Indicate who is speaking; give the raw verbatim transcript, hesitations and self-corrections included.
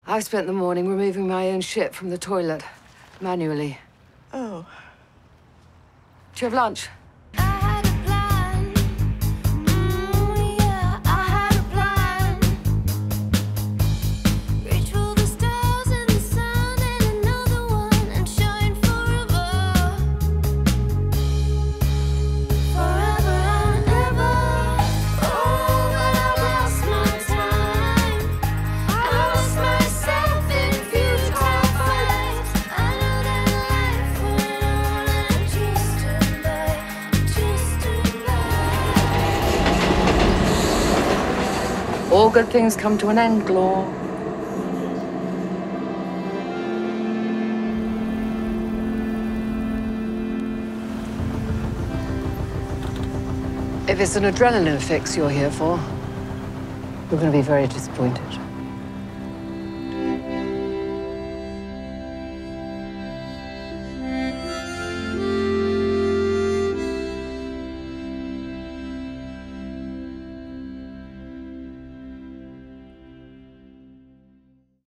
Speaker 1: I've spent the morning removing my own shit from the toilet, manually.
Speaker 2: Oh.
Speaker 1: Do you have lunch? All good things come to an end, Glor. If it's an adrenaline fix you're here for, you're going to be very disappointed.